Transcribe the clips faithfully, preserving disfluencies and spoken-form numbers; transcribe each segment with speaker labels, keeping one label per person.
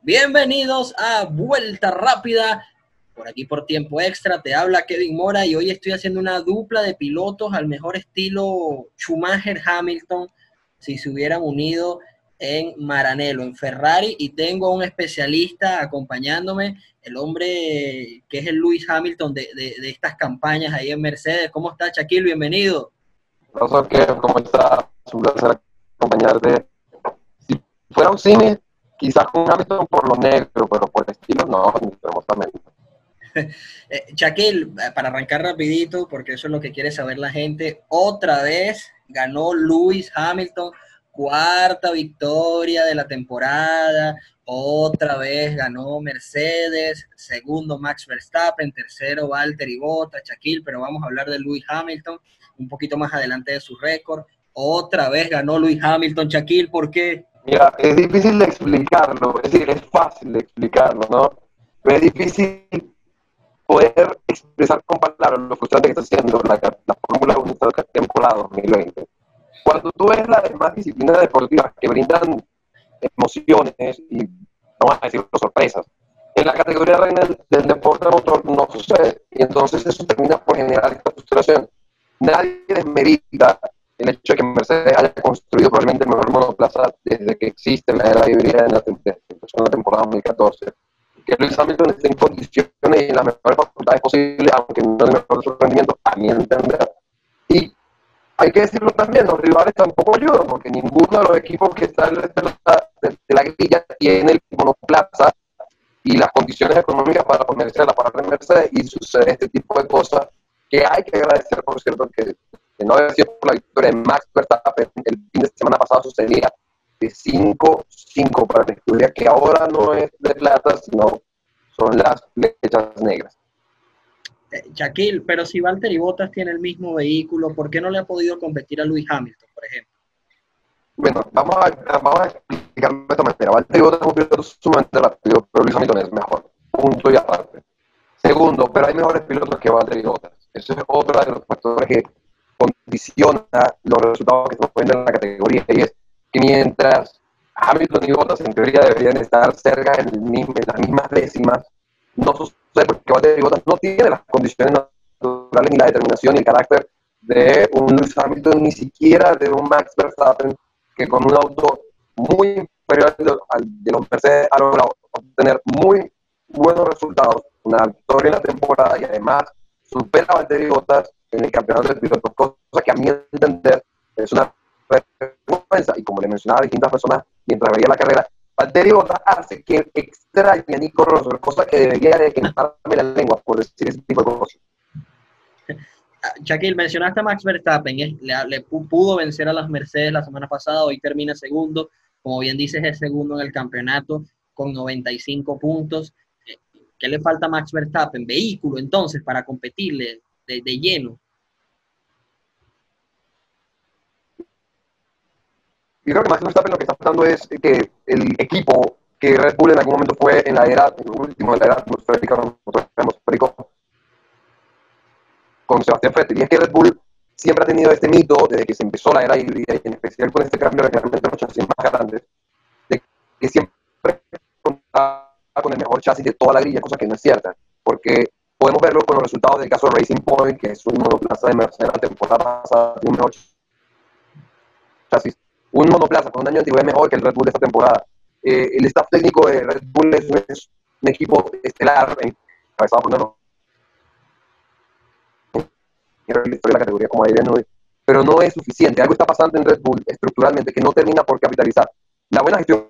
Speaker 1: Bienvenidos a Vuelta Rápida, por aquí por tiempo extra, te habla Kevin Mora y hoy estoy haciendo una dupla de pilotos al mejor estilo Schumacher-Hamilton, si se hubieran unido en Maranello, en Ferrari, y tengo a un especialista acompañándome, el hombre que es el Lewis Hamilton de, de, de estas campañas ahí en Mercedes. ¿Cómo está, Shaquille? Bienvenido.
Speaker 2: Profesor, que ¿cómo está? Es un placer acompañarte. Si fuera un cine, quizás con Hamilton por lo negro, pero por el estilo no, ni remotamente.
Speaker 1: Eh, Shaquille, para arrancar rapidito, porque eso es lo que quiere saber la gente, otra vez ganó Lewis Hamilton, cuarta victoria de la temporada, otra vez ganó Mercedes, segundo Max Verstappen, tercero Valtteri Bottas, Shaquille, pero vamos a hablar de Lewis Hamilton un poquito más adelante de su récord. Otra vez ganó Lewis Hamilton, Shaquille, ¿por qué?
Speaker 2: Mira, es difícil de explicarlo, es decir, es fácil de explicarlo, ¿no? Pero es difícil poder expresar con palabras lo frustrante que está haciendo la, la Fórmula uno esta temporada dos mil veinte. Cuando tú ves las demás disciplinas deportivas que brindan emociones y, vamos a decir, sorpresas, en la categoría reina del, del deporte motor no sucede, y entonces eso termina por generar esta frustración. Nadie desmerita el hecho de que Mercedes haya construido probablemente el mejor monoplaza desde que existe la era híbrida en la, en la temporada dos mil catorce. Que Lewis Hamilton esté en condiciones y en las mejores facultades posibles, aunque no en el mejor de su rendimiento, a mi entender. Y hay que decirlo también, los rivales tampoco ayudan, porque ninguno de los equipos que están de la, de, de la grilla tiene el monoplaza y las condiciones económicas para ponerse a la par de Mercedes, y sucede este tipo de cosas que hay que agradecer, por cierto, que, que no haber sido por la victoria de Max Verstappen el fin de semana pasado, sucedía de cinco cinco para la escudería, que ahora no es de plata, sino son las flechas negras.
Speaker 1: Eh, Shaquille, pero si Valtteri Bottas tiene el mismo vehículo, ¿por qué no le ha podido competir a Lewis Hamilton, por ejemplo?
Speaker 2: Bueno, vamos a, vamos a explicarlo de esta manera. Valtteri Bottas es un piloto sumamente rápido, pero Lewis Hamilton es mejor. Punto y aparte. Segundo, pero hay mejores pilotos que Valtteri Bottas. Eso es otro de los factores que condiciona los resultados que estamos viendo en la categoría, y es que mientras Hamilton y Bottas en teoría deberían estar cerca en, el mismo, en las mismas décimas, no sucede porque Valtteri Bottas no tiene las condiciones naturales ni la determinación ni el carácter de un Lewis Hamilton, ni siquiera de un Max Verstappen, que con un auto muy inferior al de los Mercedes ha logrado obtener muy buenos resultados, una victoria en la temporada, y además supera a Valtteri Bottas en el campeonato de pilotos, cosa que a mi entender es una vergüenza. Y como le mencionaba a distintas personas mientras veía la carrera, Valtteri Bottas hace que extrañe a Nico Rosberg, cosa que debería de quemarme la lengua por decir ese tipo de cosas.
Speaker 1: Shaquille, mencionaste a Max Verstappen, ¿eh? le, le, pudo vencer a las Mercedes la semana pasada, hoy termina segundo, como bien dices, es segundo en el campeonato con noventa y cinco puntos. ¿Qué le falta a Max Verstappen? Vehículo, entonces, para competirle de, de lleno.
Speaker 2: Y creo que Max Verstappen lo que está pasando es que el equipo que Red Bull en algún momento fue en la era, en el último de la era atmosférica, atmosférico, con Sebastián Vettel, y es que Red Bull siempre ha tenido este mito desde que se empezó la era híbrida, y en especial con este cambio de reglamento de los chasis más grandes, de que siempre contaba con el mejor chasis de toda la grilla, cosa que no es cierta, porque podemos verlo con los resultados del caso Racing Point, que es un monoplaza de Mercedes la temporada pasada, tiene un mejor chasis. Un monoplaza con un año de antigüedad mejor que el Red Bull de esta temporada. Eh, el staff técnico de Red Bull es un, es un equipo estelar, encabezado por uno de la categoría como Adrian Newey, pero no es suficiente. Algo está pasando en Red Bull estructuralmente que no termina por capitalizar. La buena gestión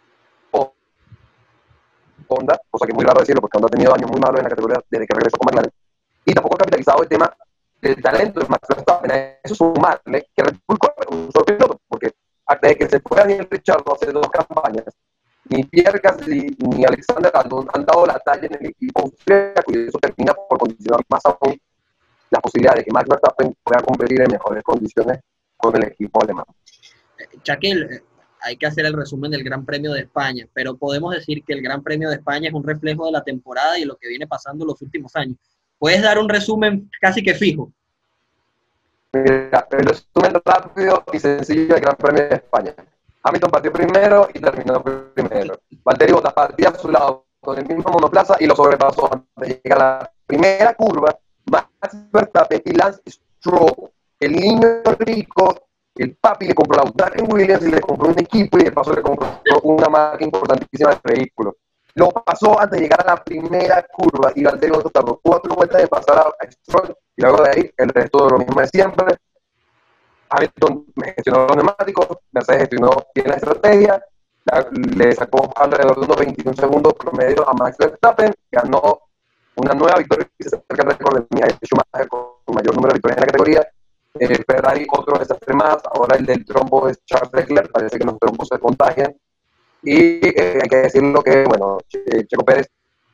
Speaker 2: Honda, cosa que es muy raro decirlo porque Honda ha tenido años muy malos en la categoría desde que regresó con McLaren, y tampoco ha capitalizado el tema del talento de Max Verstappen. A eso sumarle que Red Bull corre un solo piloto, porque desde que se fue Daniel Ricciardo hace dos campañas, ni Pierre Gasly ni Alexander Albon han dado la talla en el equipo austriaco, y eso termina por condicionar más aún la posibilidad de que Max Verstappen pueda competir en mejores condiciones con el equipo alemán.
Speaker 1: Shaquille, hay que hacer el resumen del Gran Premio de España, pero podemos decir que el Gran Premio de España es un reflejo de la temporada y lo que viene pasando en los últimos años. ¿Puedes dar un resumen casi que fijo?
Speaker 2: Mira, el resumen rápido y sencillo del Gran Premio de España. Hamilton partió primero y terminó primero. Valtteri Bottas partía a su lado con el mismo monoplaza y lo sobrepasó antes de llegar a la primera curva. Max Verstappen y Lance Stroll, el niño rico, el papi le compró la Darren Williams y le compró un equipo y de paso le compró una marca importantísima de vehículo. Lo pasó antes de llegar a la primera curva y Valtteri Bottas tardó cuatro vueltas de pasar a Stroll y luego de ahí el resto de lo mismo de siempre. Hamilton gestionó los neumáticos, Mercedes gestionó bien la estrategia, la, le sacó alrededor de unos veintiún segundos promedio a Max Verstappen, ganó una nueva victoria y se acerca al récord de Michael Schumacher con mayor número de victorias en la categoría. Eh, Ferrari, otro desastre más, ahora el del trompo es Charles Leclerc, parece que los trompos se contagian. Y eh, hay que decirlo que, bueno, Checo Pérez,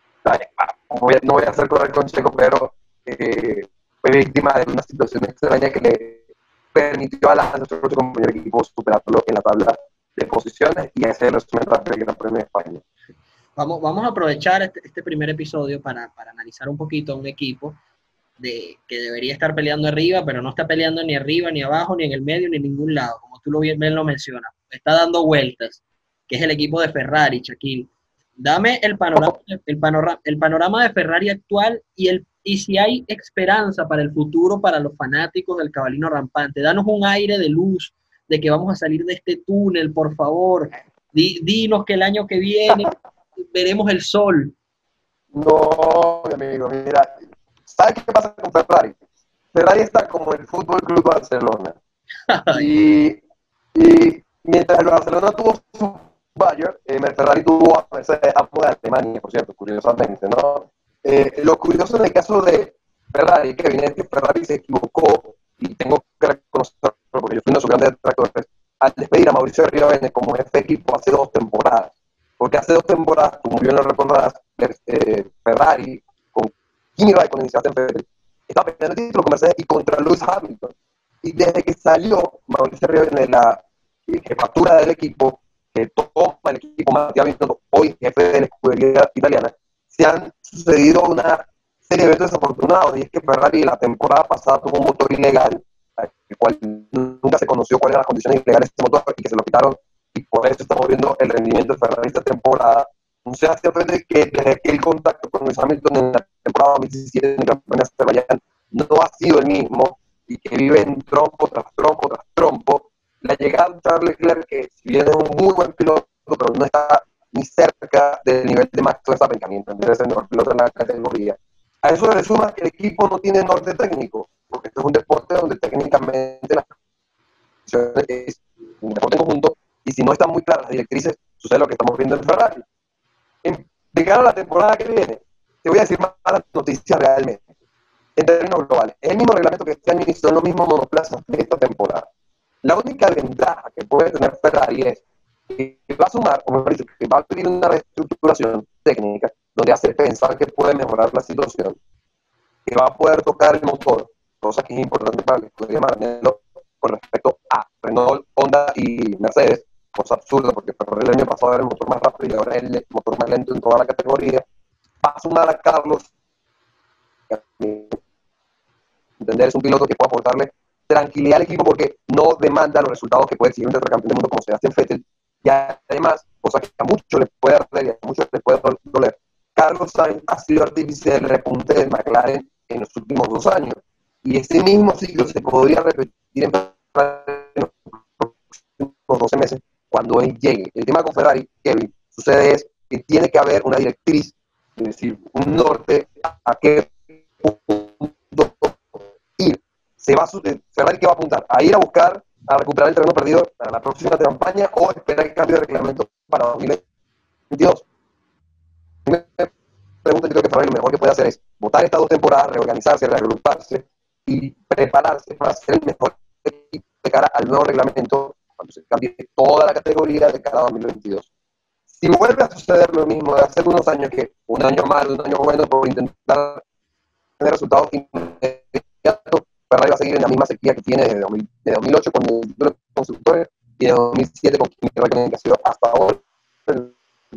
Speaker 2: no voy a, no voy a hacer correr con Checo, pero eh, fue víctima de una situación extraña que le permitió a la nuestro compañero de equipo superarlo en la tabla de posiciones y ese es el resumen rápido del Gran Premio de España.
Speaker 1: Vamos, vamos a aprovechar este, este primer episodio para, para analizar un poquito a un equipo de, que debería estar peleando arriba, pero no está peleando ni arriba, ni abajo, ni en el medio, ni en ningún lado, como tú lo bien, bien lo mencionas. Está dando vueltas, que es el equipo de Ferrari, Shaquille. Dame el panorama, el panorama, el panorama de Ferrari actual y, el, y si hay esperanza para el futuro para los fanáticos del cabalino rampante. Danos un aire de luz de que vamos a salir de este túnel, por favor. Di, dinos que el año que viene veremos el sol.
Speaker 2: No, mi amigo, mira, ¿sabes qué pasa con Ferrari? Ferrari está como el Fútbol Club Barcelona. y, y mientras el Barcelona tuvo su Bayern, eh, Ferrari tuvo a Mercedes, ambos de Alemania, por cierto, curiosamente, ¿no? Eh, lo curioso en el caso de Ferrari, que evidentemente Ferrari se equivocó, y tengo que reconocerlo porque yo fui uno de sus grandes detractores, al despedir a Mauricio Arribavene como jefe de equipo hace dos temporadas. Porque hace dos temporadas, como bien lo recordarás, eh, Ferrari, con Kimi Raikkonen y Sebastian Vettel, estaba peleando el título con Mercedes y contra Lewis Hamilton. Y desde que salió Mauricio Arribavene de la jefatura del equipo, que toma el equipo Mattia Binotto, hoy jefe de la escudería italiana, se han sucedido una serie de eventos desafortunados, y es que Ferrari la temporada pasada tuvo un motor ilegal, el cual nunca se conoció cuáles eran las condiciones ilegales de ese motor y que se lo quitaron, y por eso estamos viendo el rendimiento de Ferrari esta temporada. Un Sebastián Vettel que desde que el contacto con Lewis Hamilton en la temporada dos mil diecisiete en el Gran Premio de Azerbaiyán no ha sido el mismo, y que vive en trompo tras trompo tras trompo. La llegada de Charles Leclerc, que si bien es un muy buen piloto, pero no está ni cerca del nivel de Max Verstappen, que a mi entender es el mejor piloto en la categoría. A eso le suma que el equipo no tiene norte técnico, porque esto es un deporte donde técnicamente las posiciones es un deporte en conjunto, y si no están muy claras las directrices, sucede lo que estamos viendo en Ferrari. En, de cara a la temporada que viene, te voy a decir malas noticias realmente, en términos globales. Es el mismo reglamento que este año y son los mismos monoplazas de esta temporada. La única ventaja que puede tener Ferrari es que va a sumar, o mejor dicho, que va a pedir una reestructuración técnica donde hace pensar que puede mejorar la situación, que va a poder tocar el motor, cosa que es importante para la escudería Maranello con respecto a Renault, Honda y Mercedes, cosa absurda porque Ferrari el año pasado era el motor más rápido y ahora es el motor más lento en toda la categoría. Va a sumar a Carlos, entender, es un piloto que puede aportarle tranquilidad al equipo porque no demanda los resultados que puede exigir un tetracampeón del mundo como Sebastián Vettel, y además, cosa que a muchos les puede arder y a muchos les puede doler, Carlos Sainz ha sido artífice del repunte del McLaren en los últimos dos años, y ese mismo ciclo se podría repetir en los próximos doce meses cuando él llegue. El tema con Ferrari, Kevin, sucede es que tiene que haber una directriz, es decir, un norte a qué punto ir. Se va a, Ferrari que va a apuntar a ir a buscar, a recuperar el terreno perdido para la próxima campaña, o esperar el cambio de reglamento para dos mil veintidós. Me pregunta, yo creo que Ferrari lo mejor que puede hacer es votar estas dos temporadas, reorganizarse, reagruparse y prepararse para ser el mejor equipo de cara al nuevo reglamento cuando se cambie toda la categoría de cara a dos mil veintidós. Si vuelve a suceder lo mismo de hace unos años, que un año malo, un año bueno por intentar tener resultados inmediatos, Ferrari va a seguir en la misma sequía que tiene desde, dos mil, de dos mil ocho con el título de constructores y de dos mil siete con Kimi Raikkonen, que ha sido hasta ahora el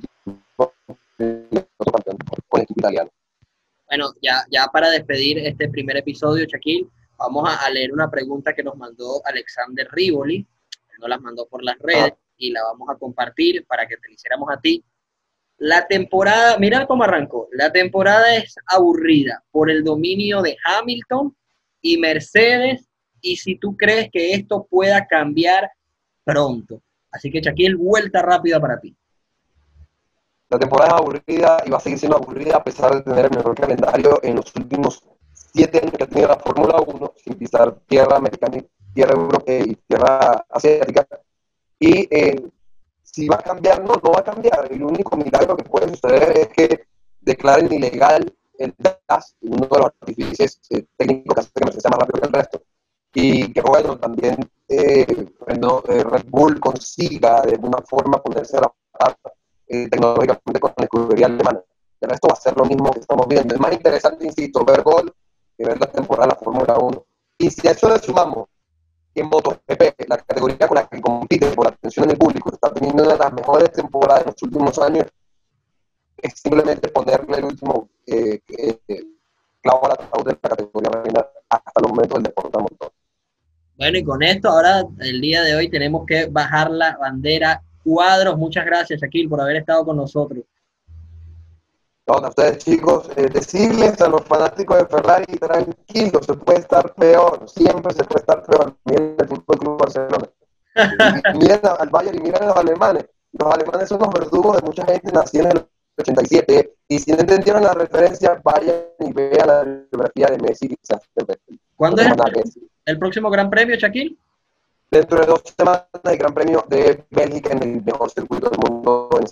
Speaker 2: campeón con el equipo italiano.
Speaker 1: Bueno, ya, ya para despedir este primer episodio, Shaquille, vamos a, a leer una pregunta que nos mandó Alexander Rivoli, nos las mandó por las redes, y la vamos a compartir para que te la hiciéramos a ti. La temporada, mira cómo arrancó, la temporada es aburrida por el dominio de Hamilton y Mercedes, y si tú crees que esto pueda cambiar pronto. Así que Shaquille, vuelta rápida para ti.
Speaker 2: La temporada es aburrida y va a seguir siendo aburrida a pesar de tener el mejor calendario en los últimos siete años que ha tenido la Fórmula uno, sin pisar tierra americana, tierra europea y tierra asiática. Y eh, si va a cambiar, no, no va a cambiar. El único milagro que puede suceder es que declaren ilegal el gas, uno de los artificios eh, técnicos que hace que Mercedes sea más rápido que el resto. Y que bueno, también eh, bueno, eh, Red Bull consiga de alguna forma ponerse a la par eh, tecnológicamente con la escudería alemana. El resto va a ser lo mismo que estamos viendo. Es más interesante, insisto, ver gol que ver la temporada de la Fórmula uno. Y si a eso le sumamos que en MotoGP, la categoría con la que compite por la atención del público, está teniendo una de las mejores temporadas de los últimos años, es simplemente ponerle el último eh, eh, clavo al ataúd de la categoría reina hasta el momento del deporte a motor.
Speaker 1: Bueno, y con esto, ahora, el día de hoy, tenemos que bajar la bandera cuadros. Muchas gracias, Shaquille, por haber estado con nosotros.
Speaker 2: Bueno, a ustedes, chicos, eh, decirles a los fanáticos de Ferrari, tranquilos, se puede estar peor, siempre se puede estar peor. Miren el Fútbol Club Barcelona. Y, y miren al Bayern y miren a los alemanes. Los alemanes son los verdugos de mucha gente nacida en el ochenta y siete, y si no entendieron la referencia, vayan y vean la biografía de Messi.
Speaker 1: ¿Cuándo no es el, el próximo Gran Premio, Shaquille?
Speaker 2: Dentro de dos semanas el Gran Premio de Bélgica en el mejor circuito del mundo. En...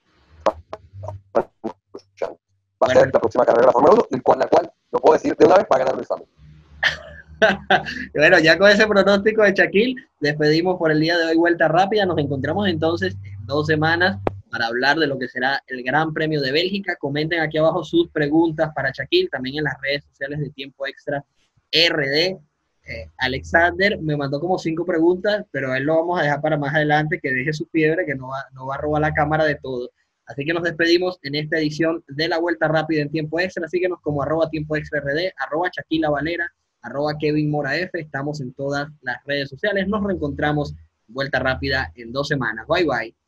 Speaker 2: Va a bueno. ser la próxima carrera de la Fórmula uno, el cual, la cual lo puedo decir de una vez para ganar el examen.
Speaker 1: Bueno, ya con ese pronóstico de Shaquille, despedimos por el día de hoy Vuelta Rápida. Nos encontramos entonces en dos semanas para hablar de lo que será el Gran Premio de Bélgica. Comenten aquí abajo sus preguntas para Shaquille, también en las redes sociales de Tiempo Extra R D. Eh, Alexander me mandó como cinco preguntas, pero a él lo vamos a dejar para más adelante, que deje su fiebre, que no va, no va a robar la cámara de todo. Así que nos despedimos en esta edición de la Vuelta Rápida en Tiempo Extra. Síguenos como arroba Tiempo Extra R D, arroba Shaquille Valera, arroba Kevin Mora F. Estamos en todas las redes sociales. Nos reencontramos Vuelta Rápida en dos semanas. Bye, bye.